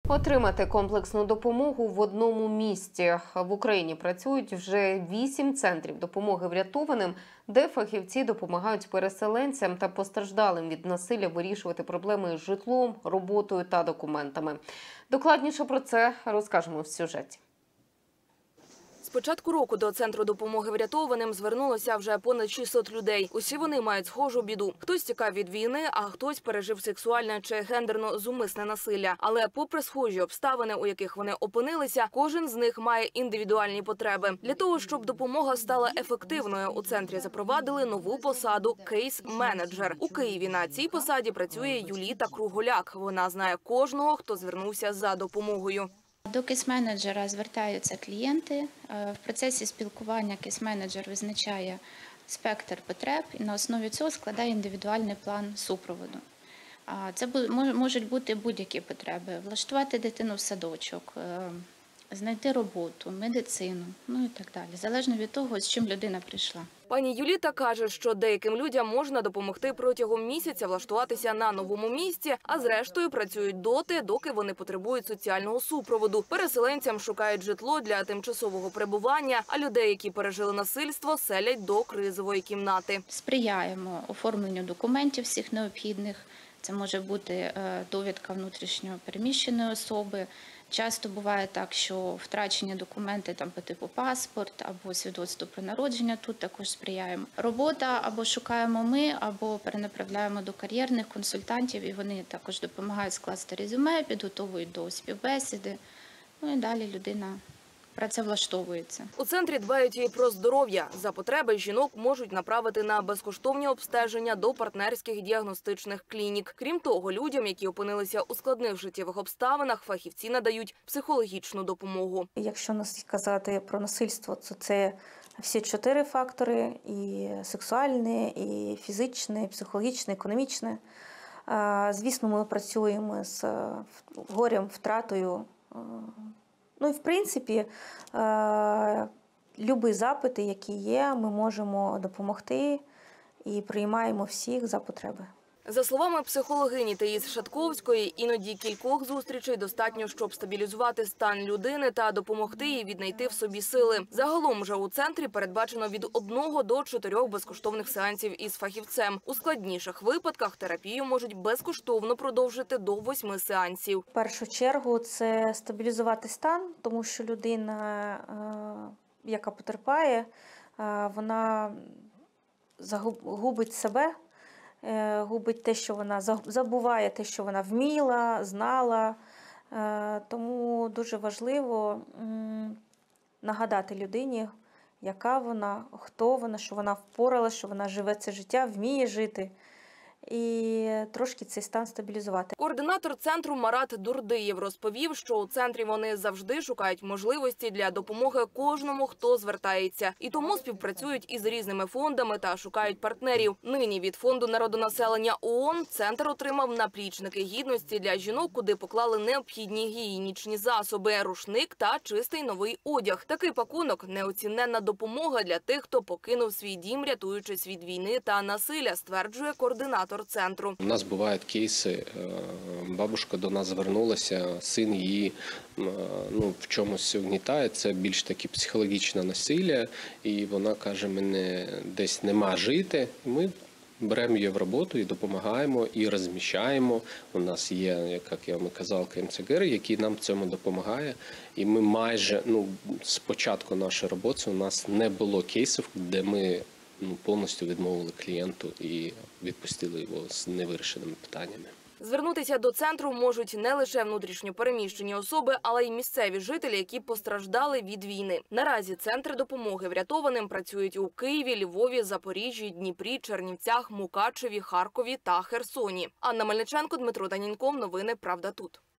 Отримати комплексну допомогу в одному місці. В Україні працюють вже 8 центрів допомоги врятованим, де фахівці допомагають переселенцям та постраждалим від насилля вирішувати проблеми з житлом, роботою та документами. Докладніше про це розкажемо в сюжеті. З початку року до Центру допомоги врятованим звернулося вже понад 600 людей. Усі вони мають схожу біду. Хтось тікав від війни, а хтось пережив сексуальне чи гендерно-зумисне насилля. Але попри схожі обставини, у яких вони опинилися, кожен з них має індивідуальні потреби. Для того, щоб допомога стала ефективною, у центрі запровадили нову посаду – кейс-менеджер. У Києві на цій посаді працює Юліта Круголяк. Вона знає кожного, хто звернувся за допомогою. До кейс-менеджера звертаються клієнти. В процесі спілкування кейс-менеджер визначає спектр потреб і на основі цього складає індивідуальний план супроводу. Це можуть бути будь-які потреби. Влаштувати дитину в садочок, знайти роботу, медицину, і так далі. Залежно від того, з чим людина прийшла. Пані Юліта каже, що деяким людям можна допомогти протягом місяця влаштуватися на новому місці, а зрештою працюють доти, доки вони потребують соціального супроводу. Переселенцям шукають житло для тимчасового перебування, а людей, які пережили насильство, селять до кризової кімнати. Сприяємо оформленню документів всіх необхідних. Це може бути довідка внутрішньо переміщеної особи. Часто буває так, що втрачені документи по типу паспорт або свідоцтво про народження, тут також сприяємо. Робота або шукаємо ми, або перенаправляємо до кар'єрних консультантів, і вони також допомагають скласти резюме, підготовують до співбесіди, і далі людина працевлаштовується. У центрі дбають і про здоров'я. За потреби жінок можуть направити на безкоштовні обстеження до партнерських діагностичних клінік. Крім того, людям, які опинилися у складних життєвих обставинах, фахівці надають психологічну допомогу. Якщо казати про насильство, то це всі 4 фактори – і сексуальне, і фізичне, і психологічне, і економічне. Звісно, ми працюємо з горем, втратою. І, в принципі, любі запити, які є, ми можемо допомогти і приймаємо всіх за потреби. За словами психологині Таїс Шатковської, іноді кількох зустрічей достатньо, щоб стабілізувати стан людини та допомогти їй віднайти в собі сили. Загалом же у центрі передбачено від 1 до 4 безкоштовних сеансів із фахівцем. У складніших випадках терапію можуть безкоштовно продовжити до 8 сеансів. В першу чергу це стабілізувати стан, тому що людина, яка потерпає, вона губить себе, губить те, що вона забуває, те, що вона вміла, знала. Тому дуже важливо нагадати людині, яка вона, хто вона, що вона впоралася, що вона живе це життя, вміє жити. І трошки цей стан стабілізувати. Координатор центру Марат Дурдиєв розповів, що у центрі вони завжди шукають можливості для допомоги кожному, хто звертається. І тому співпрацюють із різними фондами та шукають партнерів. Нині від Фонду народонаселення ООН центр отримав наплічники гідності для жінок, куди поклали необхідні гігієнічні засоби, рушник та чистий новий одяг. Такий пакунок – неоціненна допомога для тих, хто покинув свій дім, рятуючись від війни та насилля, стверджує координатор центру. У нас бувають кейси, бабушка до нас звернулася, син її в чомусь угнітає, це більш таки психологічне насилля, і вона каже, мене десь нема жити, ми беремо її в роботу і допомагаємо, і розміщаємо. У нас є, як я вам казав, КМЦГР, який нам в цьому допомагає. І ми майже, з початку нашої роботи у нас не було кейсів, де ми повністю відмовили клієнту і відпустили його з невирішеними питаннями. Звернутися до центру можуть не лише внутрішньо переміщені особи, але й місцеві жителі, які постраждали від війни. Наразі центри допомоги врятованим працюють у Києві, Львові, Запоріжжі, Дніпрі, Чернівцях, Мукачеві, Харкові та Херсоні. Анна Мельниченко, Дмитро Данінков. Новини «Правда тут».